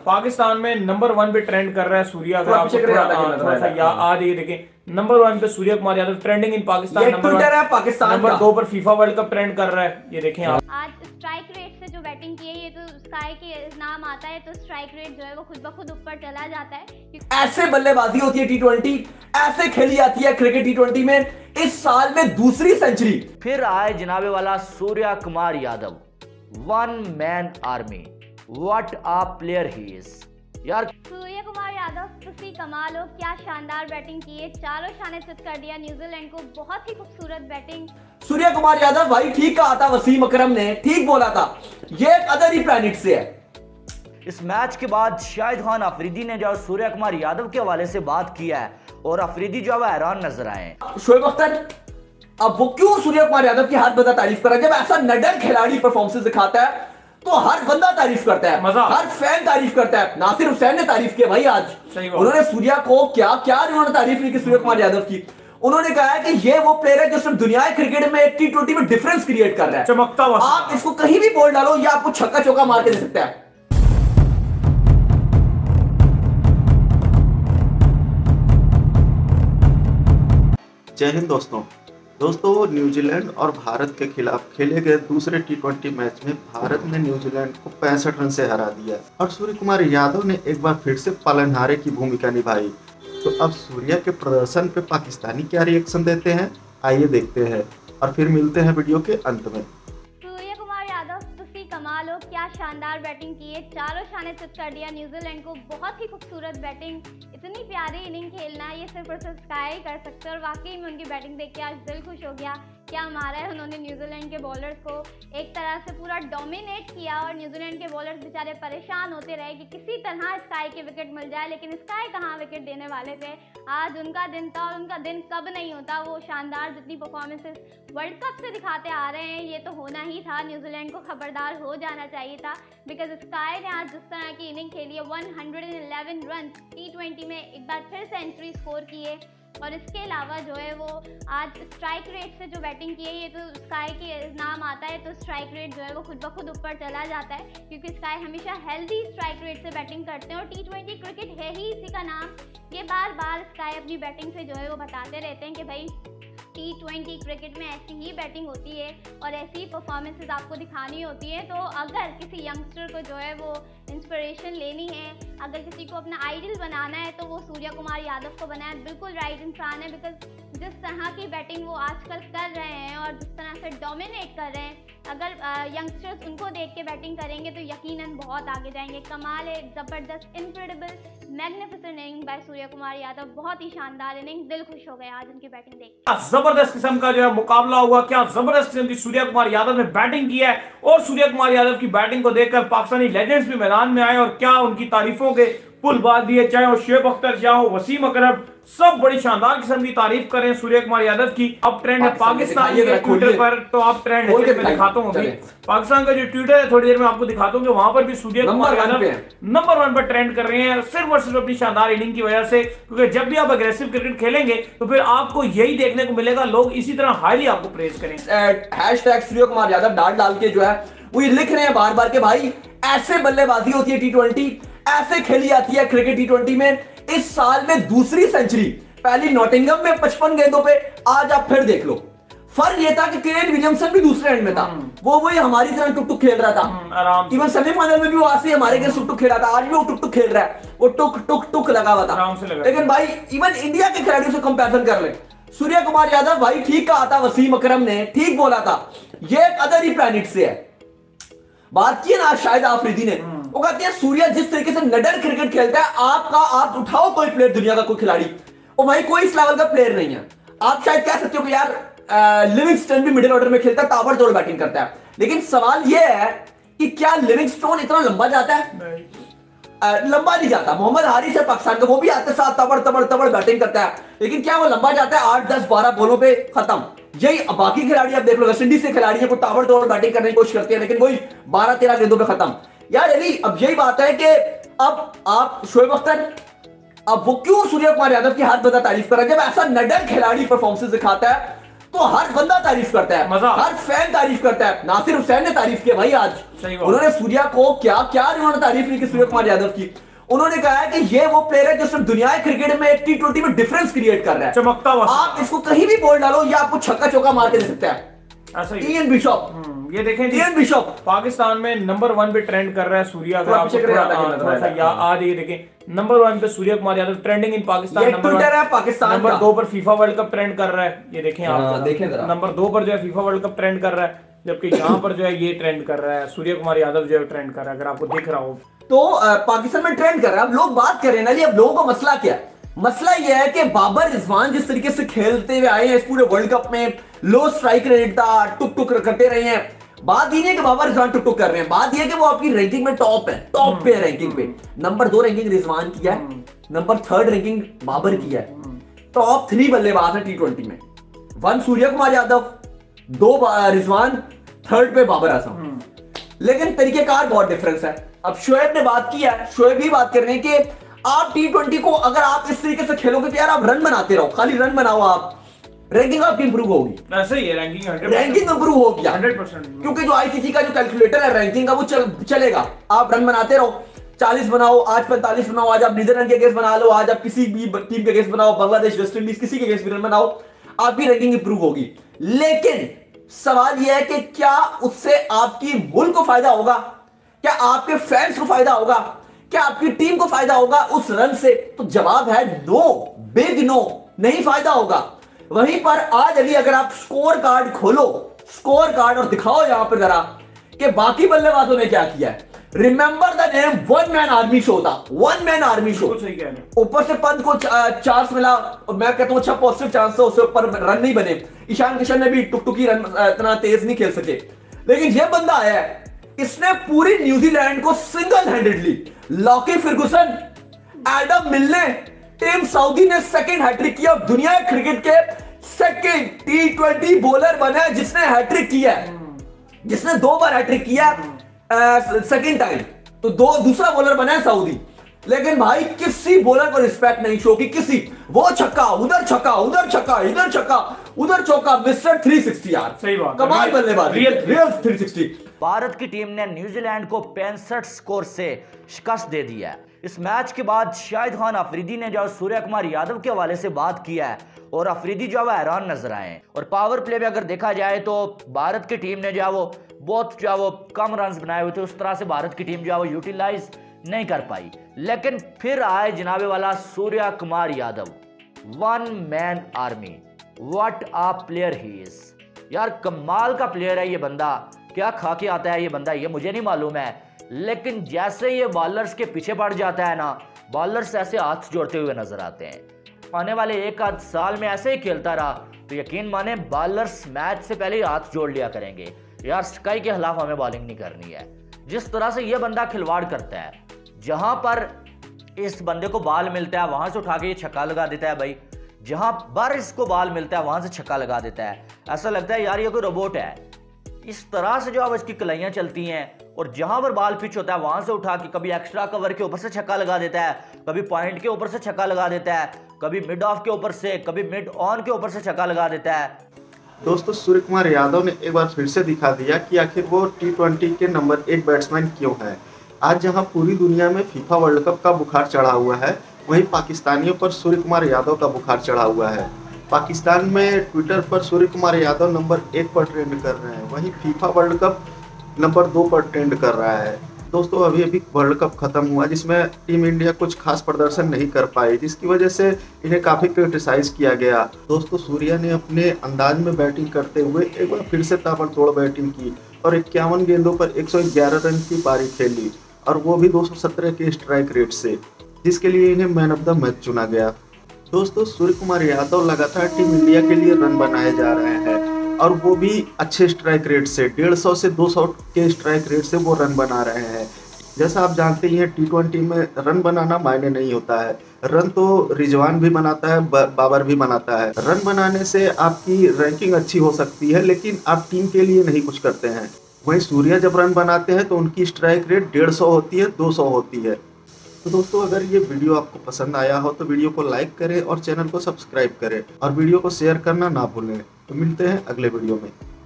पाकिस्तान में नंबर 1 पे ट्रेंड कर रहा है सूर्या। अगर आपको थोड़ा सा याद है, देखें नंबर 1 पे Surya Kumar Yadav trending in Pakistan. Number 2 पर फीफा वर्ल्ड कप ट्रेंड कर रहा है। ये देखें आप, आज स्ट्राइक रेट से जो बैटिंग की है, ये तो स्काई के नाम आता है तो स्ट्राइक रेट जो है वो खुद ब खुद ऊपर चला जाता है। ऐसे बल्लेबाजी होती है T20, ऐसे खेली जाती है क्रिकेट T20 में। इस साल में दूसरी सेंचुरी। फिर आए जनाबे वाला Surya Kumar Yadav, one man army. What a player he is यार। सूर्य कुमार यादव तुसी कमाल हो, क्या शानदार बैटिंग की है, चारों शाने चित कर दिया न्यूजीलैंड को। बहुत ही खूबसूरत बैटिंग। सूर्य कुमार यादव भाई ठीक कहा था, वसीम अकरम ने ठीक बोला था, ये एक अदर ही प्लैनेट से है। इस मैच के बाद शाहिद खान अफरीदी ने जो सूर्य कुमार यादव के हवाले से बात किया है और अफरीदी जो है हैरान नजर आए। शोएब अख्तर अब वो क्यों सूर्य कुमार यादव की हर बंदा तारीफ कर रहा है? जब ऐसा नडर खिलाड़ी परफॉर्मेंस दिखाता है तो हर बंदा तारीफ करता है, हर फैन तारीफ करता है। नासिर हुसैन ने तारीफ की भाई आज, उन्होंने सूर्या को क्या क्या उन्होंने तारीफ नहीं की सूर्य कुमार यादव की। उन्होंने कहा है कि ये वो प्लेयर है जो सिर्फ दुनिया क्रिकेट में T20 में डिफरेंस क्रिएट कर रहा है, चमकता हुआ। आप इसको कहीं भी बॉल डालो, ये आपको छक्का चौका मार के दे सकता है। जय हिंद दोस्तों, न्यूजीलैंड और भारत के खिलाफ खेले गए दूसरे T20 मैच में भारत ने न्यूजीलैंड को 65 रन से हरा दिया और सूर्य कुमार यादव ने एक बार फिर से पालनहारे की भूमिका निभाई। तो अब सूर्या के प्रदर्शन पे पाकिस्तानी क्या रिएक्शन देते हैं, आइए देखते हैं और फिर मिलते हैं वीडियो के अंत में। सूर्य कुमार यादव तुसी कमाल हो, क्या शानदार बैटिंग की है, चारों शाने चित कर दिया न्यूजीलैंड को। बहुत ही खूबसूरत बैटिंग, इतनी प्यारी इनिंग खेलना ये सिर्फ और सिर्फ स्काई कर सकते हैं। और वाकई में उनकी बैटिंग देख के आज दिल खुश हो गया। क्या मारा है उन्होंने न्यूजीलैंड के बॉलर्स को, एक तरह से पूरा डोमिनेट किया। और न्यूजीलैंड के बॉलर्स बेचारे परेशान होते रहे कि किसी तरह स्काई के विकेट मिल जाए, लेकिन स्काई कहाँ विकेट देने वाले थे। आज उनका दिन था और उनका दिन कब नहीं होता। वो शानदार जितनी परफॉर्मेंसेस वर्ल्ड कप से दिखाते आ रहे हैं, ये तो होना ही था। न्यूजीलैंड को खबरदार हो जाना चाहिए था, बिकॉज स्काई ने आज जिस तरह की इनिंग खेली है, 111 रन T20 में एक बार फिर सेंचुरी स्कोर की है। और इसके अलावा जो है वो आज स्ट्राइक रेट से जो बैटिंग की है, ये तो स्काई के नाम आता है तो स्ट्राइक रेट जो है वो खुद ब खुद ऊपर चला जाता है, क्योंकि स्काई हमेशा हेल्दी स्ट्राइक रेट से बैटिंग करते हैं। और T20 क्रिकेट है ही इसी का नाम। ये बार बार स्काई अपनी बैटिंग से जो है वो बताते रहते हैं कि भाई T20 क्रिकेट में ऐसी ही बैटिंग होती है और ऐसी ही परफॉर्मेंसेस आपको दिखानी होती है। तो अगर किसी यंगस्टर को जो है वो इंस्पिरेशन लेनी है, अगर किसी को अपना आइडल बनाना है, तो वो सूर्य कुमार यादव को बनाए। बिल्कुल राइट इंसान है, बिकॉज जिस तरह की बैटिंग वो आजकल कर रहे हैं और जिस तरह से डोमिनेट कर रहे हैं, अगर यंगस्टर्स उनको देख के बैटिंग करेंगे तो यकीनन बहुत आगे जाएंगे। कमाल है, ज़बरदस्त, incredible, magnificent inning by Surya Kumar Yadav. बहुत ही शानदार इनिंग, दिल खुश हो गया आज उनकी बैटिंग देख। जबरदस्त किस्म का जो है मुकाबला हुआ, क्या जबरदस्त किस्म की सूर्य कुमार यादव ने बैटिंग की है। और सूर्य कुमार यादव की बैटिंग को देखकर पाकिस्तानी लेजेंड्स भी मैदान में आए और क्या उनकी तारीफों के पुल बांध दिए, चाहे वो शोएब अख्तर, चाहे हो वसीम अकरम, सब बड़ी शानदार किस्म की तारीफ करें सूर्य कुमार यादव की। अब ट्रेंड है पाकिस्तान के ट्विटर पर, तो आप ट्रेंड दिखाता हूँ पाकिस्तान का जो ट्विटर है, थोड़ी देर में आपको दिखाता हूँ कि वहां पर भी सूर्य कुमार यादव नंबर 1 पर ट्रेंड कर रहे हैं, सिर्फ और सिर्फ अपनी शानदार इनिंग की वजह से। क्योंकि जब भी आप अग्रेसिव क्रिकेट खेलेंगे तो फिर आपको यही देखने को मिलेगा, लोग इसी तरह हाईली आपको प्रेज करें। हैशटैग सूर्य कुमार यादव डाल के जो है वो ये लिख रहे हैं बार बार के भाई ऐसे बल्लेबाजी होती है T20, ऐसे खेली जाती है क्रिकेट T20 में। इस साल में दूसरी सेंचुरी, पहली नॉटिंघम में 55 गेंदों पे, आज आप फिर देख लो। फर्क ये था कि केन विलियमसन भी दूसरे एंड में था, वो वही हमारी तरह टुक टुक खेल रहा था। इवन सेमीफाइनल में भी वो ऐसे हमारे के टुक टुक खेल रहा था, आज भी वो टुक टुक खेल रहा है, वो टुक टुक टुक लगा हुआ था। लेकिन भाई इवन इंडिया के खिलाड़ियों से कंपैरिजन कर ले, सूर्य कुमार यादव भाई ठीक कहा था, वसीम अकरम ने ठीक बोला था, ये एक अदर ही प्लैनेट से है। बात की ना शाहिद अफरीदी ने, वो कहते हैं सूर्या जिस तरीके से नडर क्रिकेट खेलता है, आप उठाओ कोई प्लेयर दुनिया का, कोई खिलाड़ी, और भाई कोई इस लेवल का प्लेयर नहीं है। आप शायद कह सकते हो कि यार लिविंगस्टन भी मिडिल ऑर्डर में खेलता है, ताबड़तोड़ बैटिंग करता है, लेकिन सवाल यह है कि क्या लिविंगस्टोन इतना लंबा जाता है? लंबा नहीं जाता। मोहम्मद हारिस है पाकिस्तान का, वो भी आते साथ तबड़ बैटिंग करता है, लेकिन क्या वो लंबा जाता है? 8, 10, 12 बॉलों पे खत्म। यही बाकी खिलाड़ी आप देख लो, वेस्ट इंडीज से खिलाड़ी है, वो ताबड़तोड़ बैटिंग करने की कोशिश करते हैं, लेकिन वही 12-13 गेंदों पे खत्म। यार अली अब यही बात है कि अब आप शोएब अख्तर, अब वो क्यों सूर्य कुमार यादव की हाथ बता तारीफ कर रहा है? जब ऐसा नडर खिलाड़ी परफॉर्मेंस दिखाता है तो हर बंदा तारीफ करता है, मजा। हर फैन तारीफ करता है। नासिर हुसैन ने तारीफ की भाई आज, सही बात। उन्होंने सूर्या को क्या क्या उन्होंने तारीफ नहीं की सूर्य कुमार यादव की। उन्होंने कहा है कि ये वो प्लेयर है जो सिर्फ दुनिया क्रिकेट में एक T20 में डिफरेंस क्रिएट कर रहा है, चमकता हुआ। आप इसको कहीं भी बॉल डालो, ये आपको छक्का चौका मार के दे सकता है। ऐसा ही इयन बिशप, ये देखें जी, इयन बिशप पाकिस्तान में नंबर 1 पे ट्रेंड कर रहा है सूर्या। अगर थोड़ा आपको पीछे थोड़ा- करे जाता है, थोड़ा सा या आज ये देखें नंबर 1 पे सूर्य कुमार यादव ट्रेंडिंग इन पाकिस्तान। ये नंबर ट्विटर 1 है पाकिस्तान नंबर का। 2 पर फीफा वर्ल्ड कप ट्रेंड कर रहा है, ये देखें आप। हाँ, देखें जरा। नंबर 2 पर जो है फीफा वर्ल्ड कप ट्रेंड कर रहा है, जबकि यहाँ पर जो है ये ट्रेंड कर रहा है, सूर्य कुमार यादव जो है ट्रेंड कर रहा है, अगर आपको दिख रहा हो। तो पाकिस्तान में ट्रेंड कर रहा है। अब लोग बात कर रहे हैं ना, अब लोगों का मसला क्या है? मसला यह है कि बाबर रिजवान जिस तरीके से खेलते हुए आए हैं इस पूरे वर्ल्ड कप में, लो स्ट्राइक रेट था, टुक टुक करते रहे हैं। बात ये नहीं है कि बाबर रिजवान टुक टुक कर रहे हैं, बात यह है कि वो आपकी रैंकिंग में टॉप है, टॉप पे रैंकिंग पे। नंबर 2 रैंकिंग रिजवान की है, नंबर 3 रैंकिंग बाबर की है। टॉप 3 बल्लेबाज है T20 में, 1 सूर्य कुमार यादव, 2 रिजवान, 3rd पे बाबर आजम। लेकिन तरीकेकार बहुत डिफरेंस है। अब शोएब ने बात की है, शोएब भी बात कर रहे हैं कि आप T20 को अगर आप इस तरीके से खेलोगे तो यार आप रन बनाते रहो, खाली रन बनाओ, आप रैंकिंग आपकी इंप्रूव होगी। ऐसे ही है रैंकिंग 100%। रैंकिंग इंप्रूव होगी 100%। क्योंकि जो आईसीसी का जो कैलकुलेटर है रैंकिंग का वो चलेगा। आप रन बनाते रहो, 40 बनाओ, आज 45 बनाओ, आज आप नीदरलैंड के अगेंस्ट बना लो, आज आप किसी भी टीम के अगेंस्ट बनाओ, बांग्लादेश, वेस्ट इंडीज, किसी के अगेंस्ट भी रन बनाओ, आपकी रैंकिंग इंप्रूव होगी। लेकिन सवाल यह है कि क्या उससे आपकी मुल्क को फायदा होगा, क्या आपके फैंस को फायदा होगा, क्या आपकी टीम को फायदा होगा उस रन से? तो जवाब है नो, बिग नो, नहीं फायदा होगा। वहीं पर आज अभी अगर आप स्कोर कार्ड खोलो, स्कोर कार्ड और दिखाओ यहां पर जरा कि बाकी बल्लेबाजों ने क्या किया है। Remember the name, one man army show था, वन मैन आर्मी शो। सही कह रहे हैं। ऊपर से पंत को चांस मिला, मैं कहता हूं अच्छा पॉजिटिव चांस था, उससे ऊपर रन नहीं बने। ईशान किशन ने भी टुकटुकी रन इतना तेज नहीं खेल सके। लेकिन यह बंदा आया है, इसने पूरी न्यूजीलैंड को single handedly, Lockie Ferguson, Adam Milne, Tim Southee ने सेकंड हैट्रिक किया। दुनिया क्रिकेट के सेकंड T20 बॉलर बना है जिसने हैट्रिक किया है, जिसने 2 बार हैट्रिक किया सेकंड टाइम। तो दूसरा बॉलर बना है सऊदी। लेकिन भाई किसी बॉलर को रिस्पेक्ट नहीं शो की, किसी, वो छक्का, उधर छक्का, उधर छक्का, इधर छक्का, उधर चौका, मिस्टर 360 यार, सही बात, कमाल बल्लेबाजी, रियल 360। भारत की टीम ने न्यूजीलैंड को 65 स्कोर से शिकस्त दे दी है। इस मैच के बाद शाहिद खान अफरीदी ने जो सूर्य कुमार यादव के हवाले से बात किया है और अफरीदी जो है हैरान नजर आए। और पावर प्ले में अगर देखा जाए तो भारत की टीम ने जो है वो बहुत जो है वो कम रन बनाए हुए थे, उस तरह से भारत की टीम जो है वो यूटिलाइज नहीं कर पाई। लेकिन फिर आए जनाबे वाला Surya Kumar Yadav, 1 man army, what a player he is. यार कमाल का प्लेयर है ये बंदा, क्या खा के आता है ये बंदा ये मुझे नहीं मालूम है। लेकिन जैसे ये बॉलर्स के पीछे पड़ जाता है ना, बॉलर्स ऐसे हाथ जोड़ते हुए नजर आते हैं। आने वाले 1 आध साल में ऐसे ही खेलता रहा तो यकीन माने बॉलर्स मैच से पहले ही हाथ जोड़ लिया करेंगे, यार स्काई के खिलाफ हमें बॉलिंग नहीं करनी है। जिस तरह से ये बंदा खिलवाड़ करता है, जहां पर इस बंदे को बॉल मिलता है वहां से उठा के ये छक्का लगा देता है भाई, जहां पर इसको बॉल मिलता है वहां से छक्का लगा देता है। ऐसा लगता है यार ये कोई रोबोट है। इस तरह से जो अब इसकी कलाइयां चलती हैं और जहां पर बॉल पिच होता है वहां से उठा के कभी एक्स्ट्रा कवर के ऊपर से छक्का लगा देता है, कभी पॉइंट के ऊपर से छक्का लगा देता है, कभी मिड ऑफ के ऊपर से, कभी मिड ऑन के ऊपर से छक्का लगा देता है। दोस्तों सूर्य कुमार यादव ने एक बार फिर से दिखा दिया कि आखिर वो T20 के नंबर 1 बैट्समैन क्यों है। आज जहां पूरी दुनिया में फीफा वर्ल्ड कप का बुखार चढ़ा हुआ है, वहीं पाकिस्तानियों पर सूर्य कुमार यादव का बुखार चढ़ा हुआ है। पाकिस्तान में ट्विटर पर सूर्य कुमार यादव नंबर 1 पर ट्रेंड कर रहे हैं, वहीं फीफा वर्ल्ड कप नंबर 2 पर ट्रेंड कर रहा है। दोस्तों अभी अभी वर्ल्ड कप खत्म हुआ जिसमें टीम इंडिया कुछ खास प्रदर्शन नहीं कर पाई, जिसकी वजह से इन्हें काफ़ी क्रिटिसाइज किया गया। दोस्तों सूर्या ने अपने अंदाज में बैटिंग करते हुए एक बार फिर से ताबड़तोड़ बैटिंग की और 51 गेंदों पर 111 रन की पारी खेली, और वो भी 217 के स्ट्राइक रेट से, जिसके लिए इन्हें मैन ऑफ द मैच चुना गया। दोस्तों सूर्य कुमार यादव लगातार टीम इंडिया के लिए रन बनाए जा रहे हैं, और वो भी अच्छे स्ट्राइक रेट से, 150 से 200 के स्ट्राइक रेट से वो रन बना रहे हैं। जैसा आप जानते ही हैं T20 में रन बनाना मायने नहीं होता है, रन तो रिजवान भी बनाता है, बाबर भी बनाता है। रन बनाने से आपकी रैंकिंग अच्छी हो सकती है, लेकिन आप टीम के लिए नहीं कुछ करते हैं। वहीं सूर्या जब रन बनाते हैं तो उनकी स्ट्राइक रेट 150 होती है, 200 होती है। तो दोस्तों अगर ये वीडियो आपको पसंद आया हो तो वीडियो को लाइक करें और चैनल को सब्सक्राइब करें और वीडियो को शेयर करना ना भूलें। तो मिलते हैं अगले वीडियो में।